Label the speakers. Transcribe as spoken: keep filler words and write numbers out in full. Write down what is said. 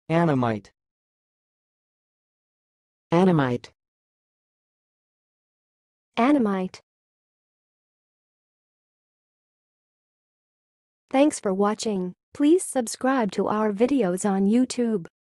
Speaker 1: Anamite.
Speaker 2: Anamite.
Speaker 3: Anamite. Thanks for watching. Please subscribe to our videos on YouTube.